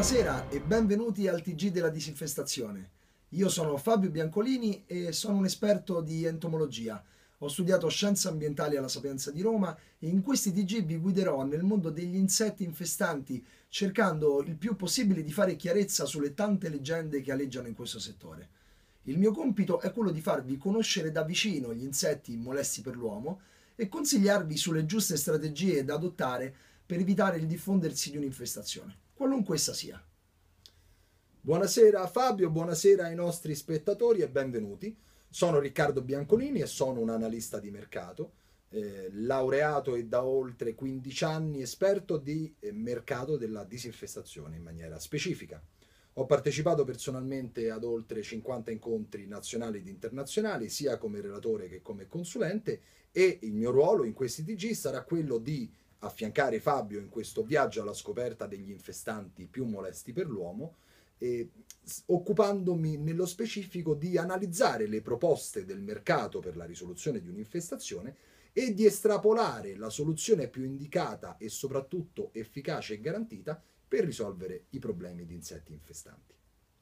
Buonasera e benvenuti al TG della disinfestazione. Io sono Fabio Biancolini e sono un esperto di entomologia. Ho studiato scienze ambientali alla Sapienza di Roma e in questi TG vi guiderò nel mondo degli insetti infestanti, cercando il più possibile di fare chiarezza sulle tante leggende che aleggiano in questo settore. Il mio compito è quello di farvi conoscere da vicino gli insetti molesti per l'uomo e consigliarvi sulle giuste strategie da adottare per evitare il diffondersi di un'infestazione, qualunque essa sia. Buonasera Fabio, buonasera ai nostri spettatori e benvenuti. Sono Riccardo Biancolini e sono un analista di mercato, laureato e da oltre 15 anni esperto di mercato della disinfestazione in maniera specifica. Ho partecipato personalmente ad oltre 50 incontri nazionali ed internazionali, sia come relatore che come consulente, e il mio ruolo in questi TG sarà quello di affiancare Fabio in questo viaggio alla scoperta degli infestanti più molesti per l'uomo, occupandomi nello specifico di analizzare le proposte del mercato per la risoluzione di un'infestazione e di estrapolare la soluzione più indicata e soprattutto efficace e garantita per risolvere i problemi di insetti infestanti.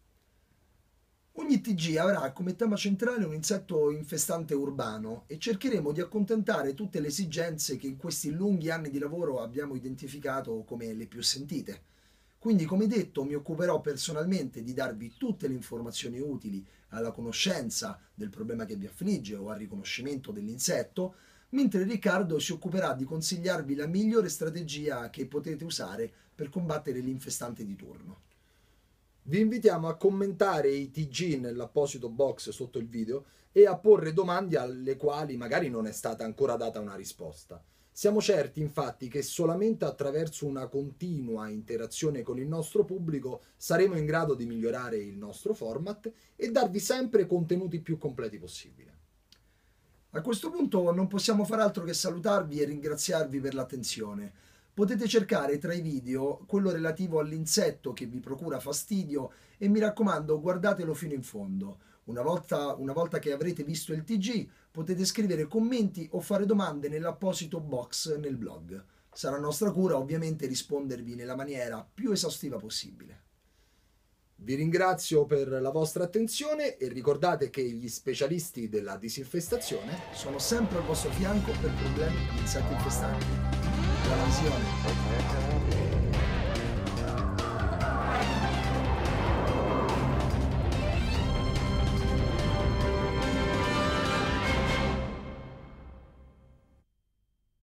Ogni TG avrà come tema centrale un insetto infestante urbano e cercheremo di accontentare tutte le esigenze che in questi lunghi anni di lavoro abbiamo identificato come le più sentite. Quindi, come detto, mi occuperò personalmente di darvi tutte le informazioni utili alla conoscenza del problema che vi affligge o al riconoscimento dell'insetto, mentre Riccardo si occuperà di consigliarvi la migliore strategia che potete usare per combattere l'infestante di turno. Vi invitiamo a commentare i TG nell'apposito box sotto il video e a porre domande alle quali magari non è stata ancora data una risposta. Siamo certi infatti che solamente attraverso una continua interazione con il nostro pubblico saremo in grado di migliorare il nostro format e darvi sempre contenuti più completi possibili. A questo punto non possiamo far altro che salutarvi e ringraziarvi per l'attenzione. Potete cercare tra i video quello relativo all'insetto che vi procura fastidio e mi raccomando guardatelo fino in fondo. Una volta che avrete visto il TG potete scrivere commenti o fare domande nell'apposito box nel blog. Sarà nostra cura ovviamente rispondervi nella maniera più esaustiva possibile. Vi ringrazio per la vostra attenzione e ricordate che gli specialisti della disinfestazione sono sempre al vostro fianco per problemi di insetti infestanti. Buona visione!